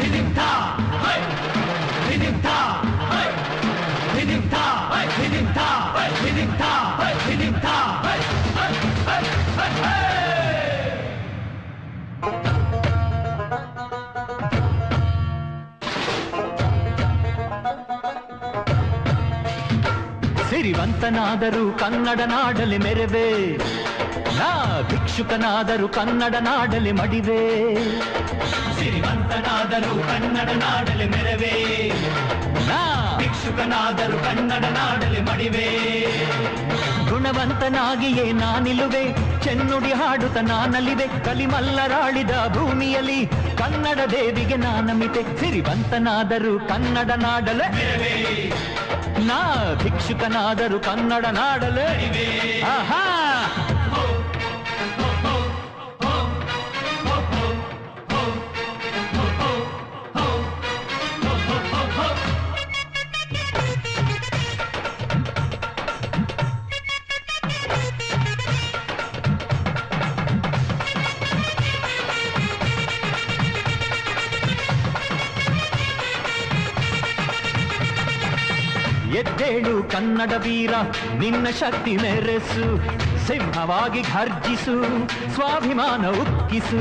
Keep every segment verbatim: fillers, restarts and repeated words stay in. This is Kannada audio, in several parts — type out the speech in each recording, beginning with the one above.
ಸಿರಿವಂತನಾದರೂ ಕನ್ನಡ ನಾಡಲಿ ಮೆರವೆ, ನಾ ಭಿಕ್ಷುಕನಾದರೂ ಕನ್ನಡ ನಾಡಲಿ ಮಡಿವೆ. ಸಿರಿವಂತನಾದರೂ ಕನ್ನಡ ನಾಡಲಿ ಮೆರವೆ, ನಾ ಭಿಕ್ಷುಕನಾದರೂ ಕನ್ನಡ ನಾಡಲಿ ಮಡಿವೆ. ಗುಣವಂತನಾಗಿಯೇ ನಾನಿಲುವೆ, ಚೆನ್ನುಡಿ ಹಾಡುತ್ತ ನಾನಲಿವೆ. ಕಲಿಮಲ್ಲರಾಳಿದ ಭೂಮಿಯಲ್ಲಿ ಕನ್ನಡ ದೇವಿಗೆ ನಾನಮಿತೆ. ಸಿರಿವಂತನಾದರೂ ಕನ್ನಡ ನಾಡಲೆ ಮೆರವೆ, ನಾ ಭಿಕ್ಷುಕನಾದರೂ ಕನ್ನಡ ನಾಡಲೆ. ಆಹಾ ಎದ್ದೇಳು ಕನ್ನಡ ವೀರ, ನಿನ್ನ ಶಕ್ತಿ ಮೆರೆಸು. ಸಿಂಹವಾಗಿ ಘರ್ಜಿಸು, ಸ್ವಾಭಿಮಾನ ಉಕ್ಕಿಸು.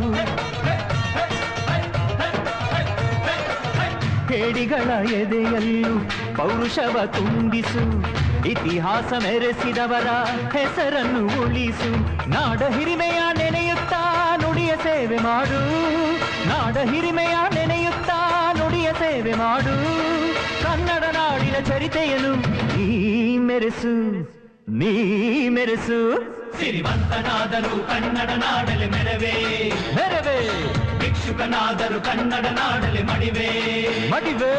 ಕೇಡಿಗಳ ಎದೆಯಲ್ಲೂ ಪೌರುಷವ ತುಂಬಿಸು. ಇತಿಹಾಸ ಮೆರೆಸಿದವರ ಹೆಸರನ್ನು ಉಳಿಸು. ನಾಡ ಹಿರಿಮೆಯ ನೆನೆಯುತ್ತಾ ನುಡಿಯ ಸೇವೆ ಮಾಡು. ನಾಡ ಹಿರಿಮೆಯ ನೆನೆಯುತ್ತಾ ನುಡಿಯ ಸೇವೆ ಮಾಡು. ಕನ್ನಡ ನಾಡಿನ ಚರಿತೆಯನ್ನು ನೀ ಮೆರೆಸು, ನೀ ಮೆರೆಸು. ಸಿರಿವಂತನಾದರೂ ಕನ್ನಡ ನಾಡಲಿ ಮೆರವೆ, ಮೆರವೆ. ಭಿಕ್ಷುಕನಾದರೂ ಕನ್ನಡ ನಾಡಲಿ ಮಡಿವೆ, ಮಡಿವೆ.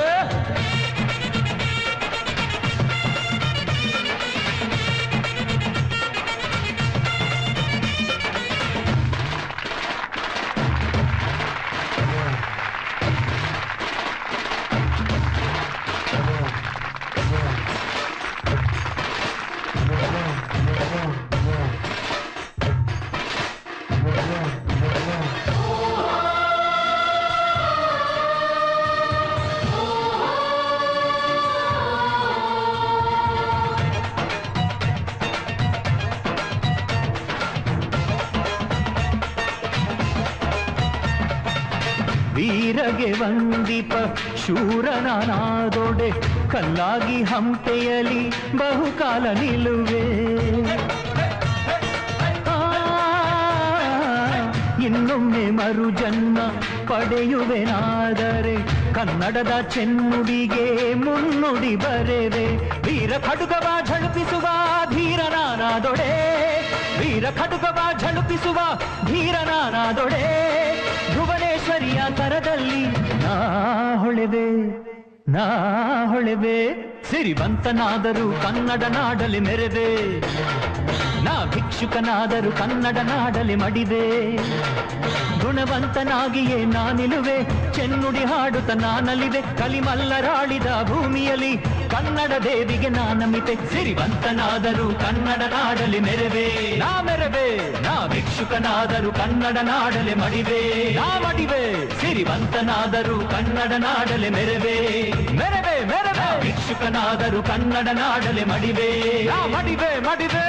ವೀರಗೆ ವಂದಿಪ ಶೂರನಾದೊಡೆ, ಕಲ್ಲಾಗಿ ಹಂಪೆಯಲಿ ಬಹುಕಾಲ ನಿಲುವೆ. ಇನ್ನೊಮ್ಮೆ ಮರು ಜನ್ಮ ಪಡೆಯುವೆನಾದರೆ ಕನ್ನಡದ ಚೆನ್ನುಡಿಗೆ ಮುನ್ನುಡಿ ಬರೆವೆ. ವೀರ ಖಡ್ಗವ ಝಳುಪಿಸುವ ಧೀರನಾದೊಡೆ, ವೀರ ಖಡ್ಗವ ಝಳುಪಿಸುವ ಧೀರನಾದೊಡೆ. ಭುವನೇಶ್ವರಿಯ ಕರದಲ್ಲಿ ನಾ ಹೊಳೆವೆ, ನಾ ಹೊಳೆವೆ. ಸಿರಿವಂತನಾದರೂ ಕನ್ನಡ ನಾಡಲಿ ಮೆರವೆ, ನಾ ಭಿಕ್ಷುಕನಾದರೂ ಕನ್ನಡ ನಾಡಲಿ ಮಡಿವೆ. ಗುಣವಂತನಾಗಿಯೇ ನಾನಿಲುವೆ, ಚೆನ್ನುಡಿ ಹಾಡುತ್ತ ನಾನಲಿವೆ. ಕಲಿಮಲ್ಲರಾಳಿದ ಭೂಮಿಯಲ್ಲಿ ಕನ್ನಡ ದೇವಿಗೆ ನಾನಮಿತೆ. ಸಿರಿವಂತನಾದರೂ ಕನ್ನಡ ನಾಡಲಿ ಮೆರವೆ, ನಾ ಮೆರವೆ. ನಾ ಭಿಕ್ಷುಕನಾದರೂ ಕನ್ನಡ ನಾಡಲಿ ಮಡಿವೆ, ನಾ ಮಡಿವೆ. ಸಿರಿವಂತನಾದರೂ ಕನ್ನಡ ನಾಡಲಿ ಮೆರವೆ, ಮೆರವೆ ಮೆರವೆ. ಭಿಕ್ಷುಕನಾದರೂ ಕನ್ನಡ ನಾಡಲಿ ಮಡಿವೆ, ನಾ ಮಡಿವೆ ಮಡಿವೆ.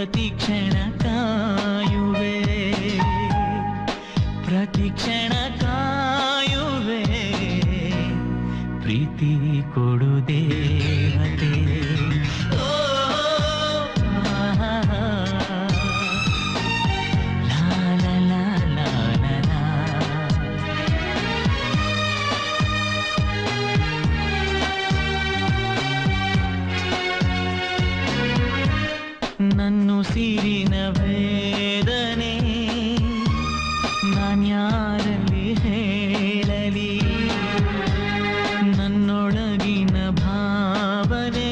ಪ್ರತಿಕ್ಷಣ ಕಾಯುವೆ ಪ್ರತಿಕ್ಷಣ ಕಾಯುವೆ ಪ್ರೀತಿ ಕೊಡು ದೇವತೆ ಓ ನನ್ನುಸಿರಿನ ವೇದನೆ ನಾನ್ಯಾರಲ್ಲಿ ಹೇಳಲಿ ನನ್ನೊಳಗಿನ ಭಾವನೆ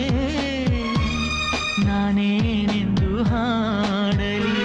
ನಾನೇನೆಂದು ಹಾಡಲಿ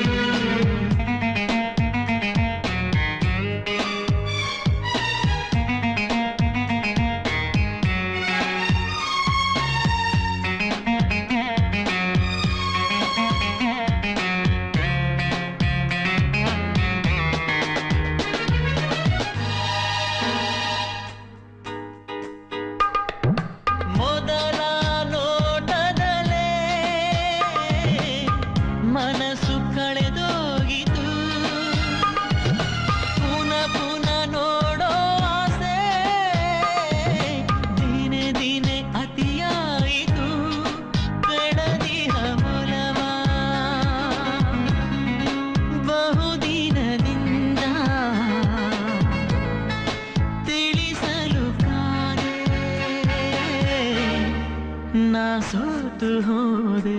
ಸೋತು ಹೋದೆ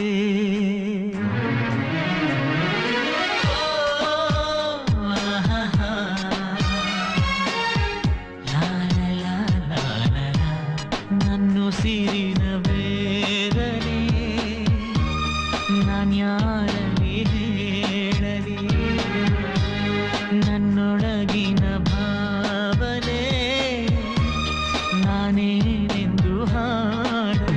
ನನ್ನುಸಿರಿನ ವೇದನೆ ನಾನ್ಯಾರಲ್ಲಿ ಹೇಳಲಿ ನನ್ನೊಳಗಿನ ಭಾವನೆ ನಾನೇನೆಂದು ಹಾಡಲಿ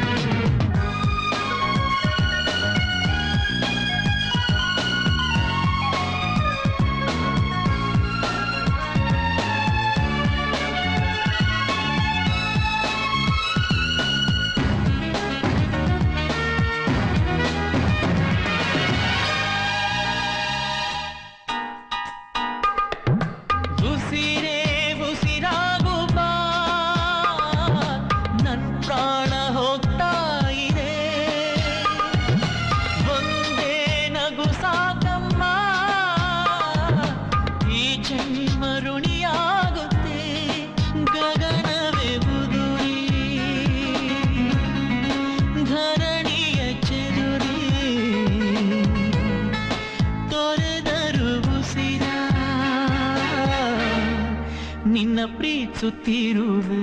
ನಿನ್ನ ಪ್ರೀತಿಸುತ್ತಿರುವೆ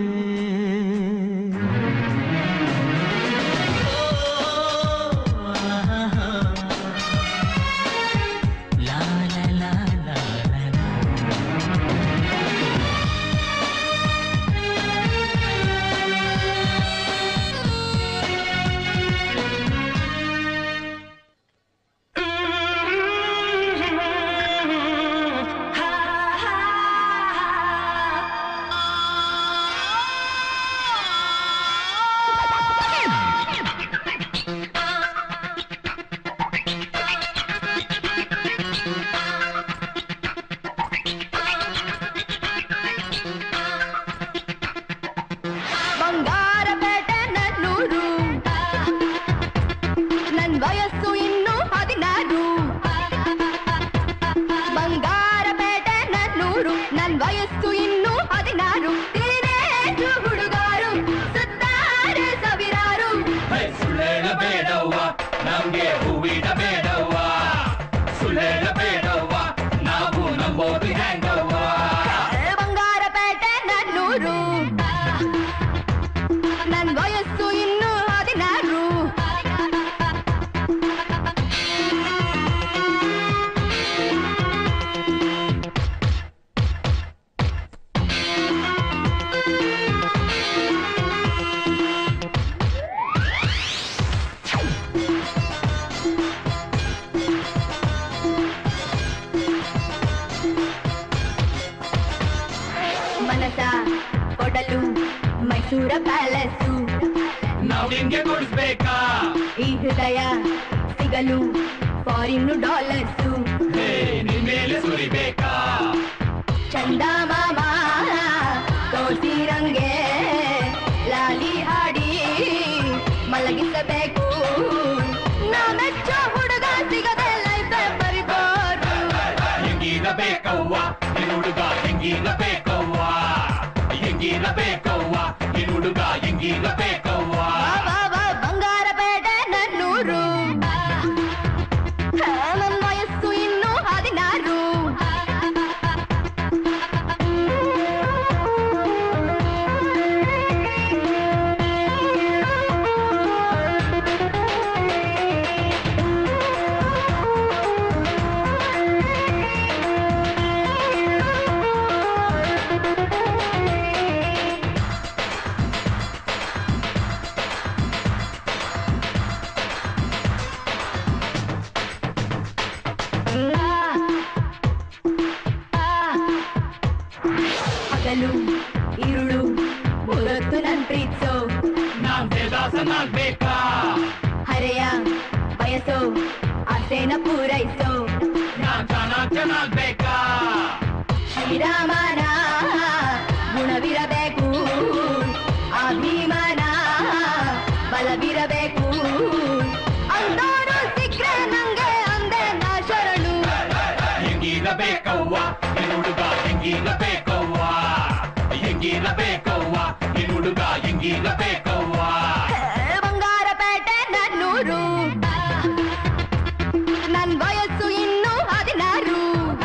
ಮೈಸೂರ ಪ್ಯಾಲೇಸು ನಾವು ನಿಂಗೆ ಕೊಡಿಸ್ಬೇಕಾ ಈ ಹೃದಯ ಸಿಗ ಹಗಲು ಫಾರಿನ್ ಡಾಲರ್ಸು ನಿನ್ಮೇಲೆ ಸುರಿಬೇಕಾ ಚಂದ ಮಾಮ ತೋರ್ಸಿರಂಗೆ ಲಾಲಿ ಹಾಡಿ ಮಲಗಿಸಬೇಕು ನಾಮೆಚ್ಚ ಹುಡುಗ ಸಿಗದೆ ಲೈಫ್ ಬರಿದೋರು ಹೆಂಗಿರಬೇಕವ್ವ ನಿನ್ ಹುಡುಗ ಹೆಂಗಿರಬೇಕವ್ವ ಹೆಂಗಿರಬೇಕವ್ವ ನಿನ್ ಹುಡುಗ ಹೆಂಗಿರಬೇಕವ್ವ ಬಂಗಾರ ಬೇಟೆ ನನ್ನೂರು ನನ್ನ ವಯಸ್ಸು ಇನ್ನು ಹದಿನಾರು ಹಗಲು ಇರುಳು ಮೂರೊತ್ತು ನನ್ ಪ್ರೀತಿಸೋ ನಾನ್ ದೇದಾಸನಾಗ್ಬೇಕಾ ಹರೆಯ ಬಯಸೋ ಆಸೆನ ಪೂರೈಸೋ ನಾನ್ ಚಾಣಾಕ್ಷನಾಗ್ಬೇಕಾ ಶ್ರೀರಾಮನ ಗುಣವಿರಬೇಕು ಅಭಿಮಾನ ಬಲವಿರಬೇಕು ಅಂದೋರು ಸಿಕ್ರೆ ನಂಗೆ ಅಂದೆ ನಾ ಶರಣು ಹೆಂಗಿರಬೇಕವ್ವ ನಿನ್ ಹುಡುಗ ಹೆಂಗಿರಬೇಕವ್ವ ಹೆಂಗಿರಬೇಕವ್ವ ನಿನ್ ಹುಡುಗ ಹೆಂಗಿರಬೇಕವ್ವ ಬಂಗಾರ ಪೇಟೆ ನನ್ನೂರು ನನ್ ವಯಸ್ಸು ಇನ್ನು ಹದಿನಾರು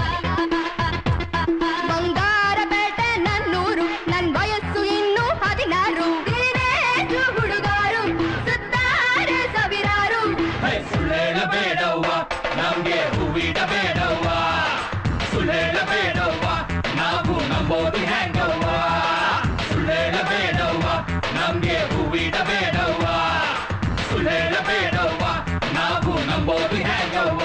ಬಂಗಾರ ಪೇಟೆ ನನ್ನೂರು ನನ್ ವಯಸ್ಸು ಇನ್ನು ಹದಿನಾರು ದಿನೇಶು ಹುಡುಗಾರು ಸುತ್ತಾರೆ ಸಾವಿರಾರು ಸುಳ್ಳೇಳಬೇಡವ್ವ ನಮ್ಗೆ ಹೂವಿಡಬೇಡವ್ವ ಸುಳ್ಳೇಳಬೇಡವ್ವ ನಾವು ನಂಬೋದು ಹೆಂಗವ್ವ ಸುಳ್ಳೇಳಬೇಡವ್ವ ನಮ್ಗೆ ಹೂವಿಡಬೇಡವ್ವ ಸುಳ್ಳೇಳಬೇಡವ್ವ ನಾವು ನಂಬೋದು ಹೆಂಗವ್ವ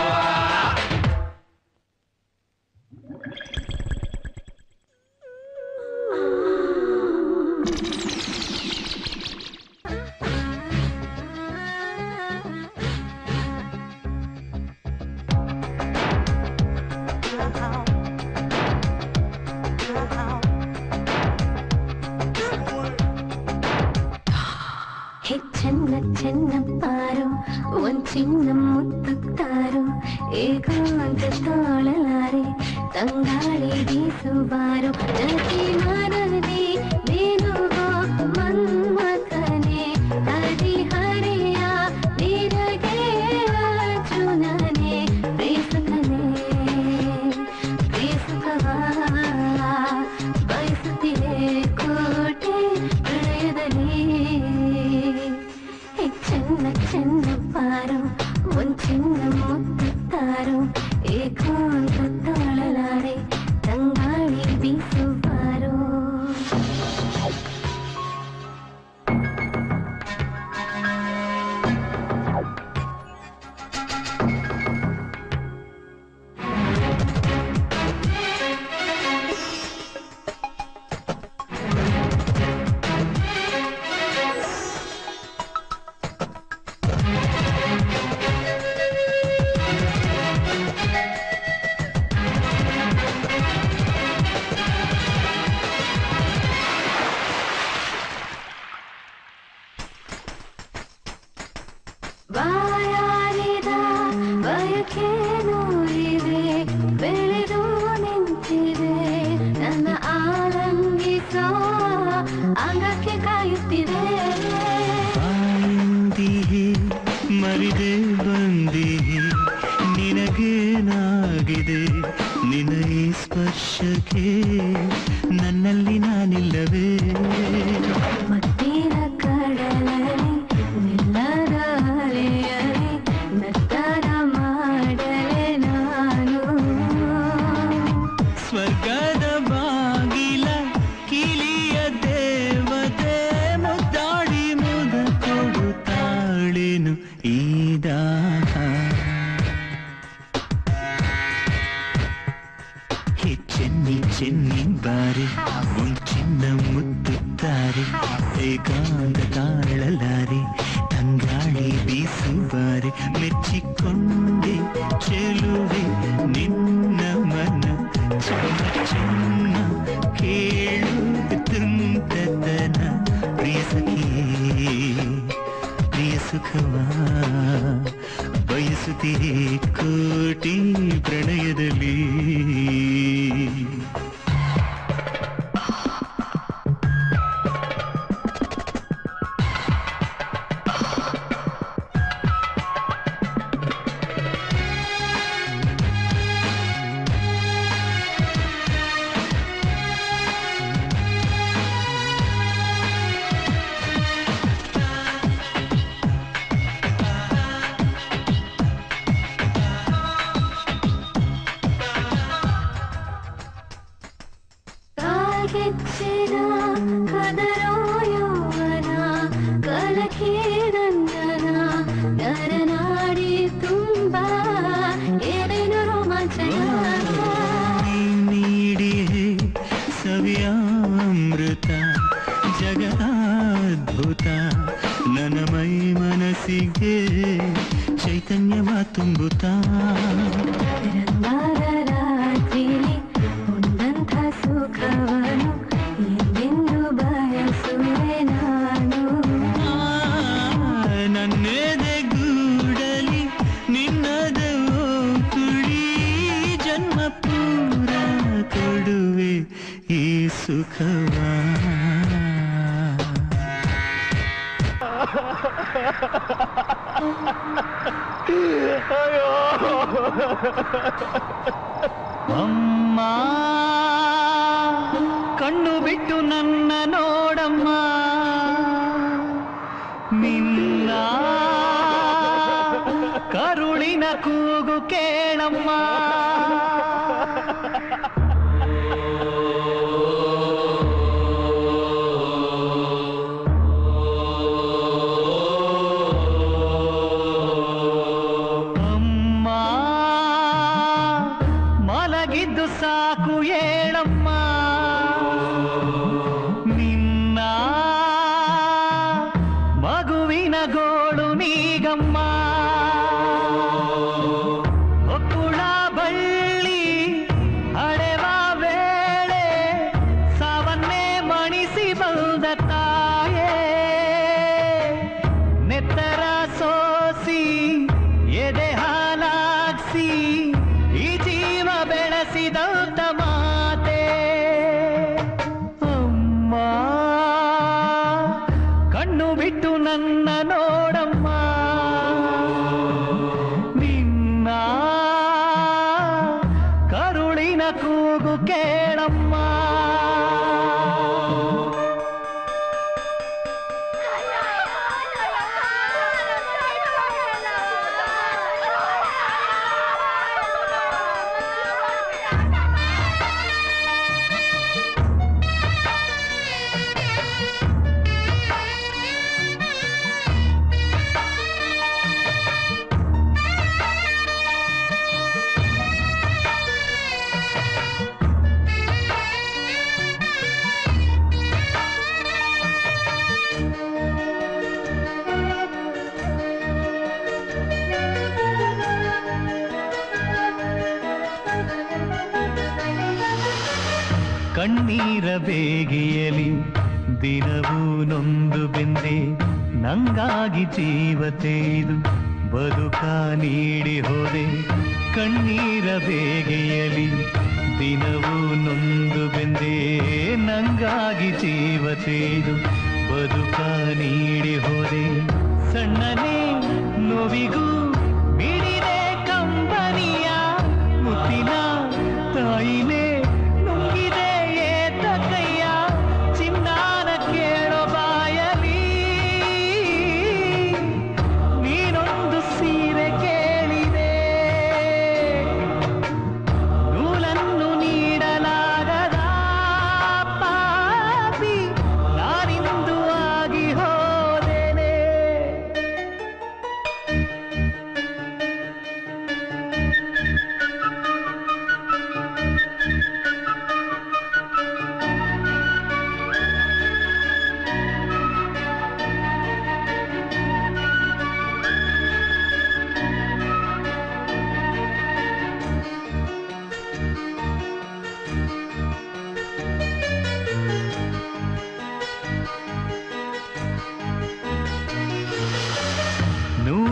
ಚೆನ್ನ ಚೆನ್ನ ಪಾರು ಒಂದ್ ಚಿನ್ನ ಮುತ್ತುತ್ತಾರು ಏಕಾಂತ ತಾಳಲಾರೆ ತಂಗಾಳಿ ಬೀಸುವಾರು ನದಿ ಮರದಿ ಬೇನುಗೋ ಮನ್ಮಥನೆ ಹರಿ ಹರಿಯ ನಿರಗೆ ಅರ್ಜುನನೆ ಪ್ರೇಸುಕನೆ ಪ್ರೇಸುಕವಾ ಬಯಸುತ್ತಿದೆ ಕೋಟೆ ಹೃದಯದಲ್ಲಿ ಚೆನ್ನ ಚೆನ್ನ ಪಾರು ಒಂದ್ ಚಿನ್ನ ಮುತ್ತುತ್ತಾರು ಏಕಾಂತ ತಾಳಲಾರೆ ತಂಗಾಳಿ ಬೀಸುವಾರು ಬಾಯಾರಿದ ಬಯಕೆ ನೂರಿದೆ ಬೆಳೆದು ನಿಂತಿದೆ ನನ್ನ ಆಲಂಗಿಸೋ ಅಂಗಕ್ಕೆ ಕಾಯುತ್ತಿದೆ ಮರಿದೆ ಬಂದಿಹಿ ನಿನಗೇನಾಗಿದೆ ನಿನ್ನ ಈ ಸ್ಪರ್ಶಕ್ಕೆ ನನ್ನಲ್ಲಿ ನಾನಿಲ್ಲವೇ ಮತ್ತಿನ ಕಡಲಲ್ಲಿ ನಿಲ್ಲದ ಅಲೆಯಲಿ ನರ್ತನ ಮಾಡಲೆ ನಾನು ಸ್ವರ್ಗದ ಬಾಗಿಲ ಕಿಲಿಯ ದೇವತೆ ಮುದ್ದಾಡಿ ಮುದ ಕೊಡುತ್ತಾಳೇನು ಈ ದಾಹ ಚೆನ್ನಿ ಚೆನ್ನಿ ಬಾರಿ ಒಂದ್ ಚಿನ್ನ ಮುತ್ತುತ್ತಾರೆ ಏಕಾಂತ ತಾಳಲಾರಿ ತಂಗಾಳಿ ಬೀಸುವಾರೆ ಮೆಚ್ಚಿಕೊಂಡೆ ಚೆಲುವೆ ನಿನ್ನ ಮನ ಚೆನ್ನ ಚೆನ್ನ ಕೇಳು ತುಂಟತನ ಪ್ರಿಯ ಸಖಿಯೇ ಪ್ರಿಯ ಸುಖವಾ ಬಯಸುತ್ತೀರಿ ಕೋಟಿ ಪ್ರಣಯದಲ್ಲಿ ಸವಿಯಾಮೃತ ಜಗದಾದ್ಭುತ ನನ್ನ ಮೈ ಮನಸ್ಸಿಗೆ ಚೈತನ್ಯವ ತುಂಬುತ್ತಾ ರಾತ್ರಿಲಿ ಉಂಡಂಥ ಸುಖವನು ಎಂದೆಂದು ಬಯಸುವೆ ನಾನು ನನ್ನೆದೆ ಗೂಡಲಿ ನಿನ್ನದ ಕುಡಿ ಜನ್ಮ ಪೂರ ಕೊಡುವೆ ಈ ಸುಖವಾ ಅಮ್ಮ ಕಣ್ಣು ಬಿಟ್ಟು ನನ್ನ ನೋಡಮ್ಮ ನಿನ್ನ ಕರುಳಿನ ಕೂಗು ಕೇಳಮ್ಮ ಸಾಕು ಹೇಳಮ್ಮ ನಿನ್ನ ಮಗುವಿನ ಗೋಳು ನೀಗಮ್ಮ ಒಕ್ಕುಳ ಬಳ್ಳಿ ಅಳೆವ ವೇಳೆ ಸಾವನ್ನೇ ಮಣಿಸಿ ಬಂದ ತಾಯೇ ನೆತ್ತರ ಸೋಸಿ ಎದೆ ಹಾಲಾಗ್ಸಿ ಈ ಜೀವ ಬೆಳೆಸಿದಂತ ಮಾತೆ ಅಮ್ಮ ಕಣ್ಣು ಬಿಟ್ಟು ನನ್ನ ನೋಡಮ್ಮ ನಿನ್ನ ಕರುಳಿನ ಕೂಗು ಕೇಳಮ್ಮ ಕಣ್ಣೀರ ಬೇಗೆಯಲಿ ದಿನವೂ ನೊಂದು ಬೆಂದೆ ನಂಗಾಗಿ ಜೀವ ತೆಗೆದು ಬದುಕ ನೀಡಿ ಹೋದೆ ಕಣ್ಣೀರ ಬೇಗೆಯಲಿ ದಿನವೂ ನೊಂದು ಬೆಂದೆ ನಂಗಾಗಿ ಜೀವ ತೆಗೆದು ಬದುಕ ನೀಡಿ ಹೋದೆ ಸಣ್ಣನೇ ನೋವಿಗೂ ಬಿಡಿದೆ ಕಂಬನಿಯ ಮುತ್ತಿನ ತಾಯಿನೇ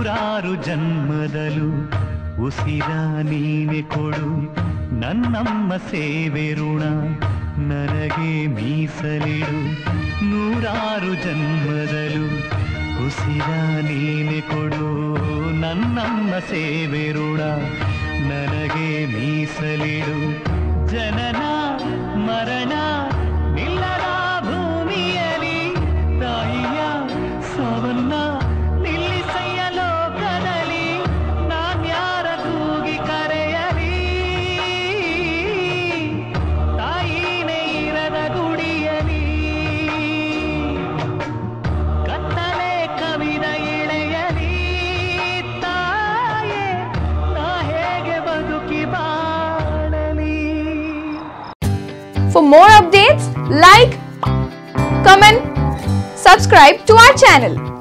ನೂರಾರು ಜನ್ಮದಲು ಉಸಿರ ನೀನೆ ಕೊಡು ನನ್ನಮ್ಮ ಸೇವೆ ಋಣ ನನಗೆ ಮೀಸಲಿಡು ನೂರಾರು ಜನ್ಮದಲು ಉಸಿರ ನೀನೆ ಕೊಡು ನನ್ನಮ್ಮ ಸೇವೆ ಋಣ ನನಗೆ ಮೀಸಲಿಡು ಜನನ ಮರಣ ನಿಲ್ಲದ ಭೂಮಿಯಲಿ ತಾಯಿಯ ಸವನ್ನ ನಿಲ್ಲಿಸಯ್ಯ ಲೋಕದಲ್ಲಿ ನಾನ್ಯಾರ ಕೂಗಿ ಕರೆಯಲಿ ತಾಯಿನೇ ಇರದ ಗುಡಿಯಲಿ ಕತ್ತಲೆ ಕವಿದ ಇಳೆಯಲಿ ತಾಯೇ ನಾ ಹೇಗೆ ಬದುಕಿ ಬಾಳಲಿ. For more updates, like, comment, subscribe to our channel.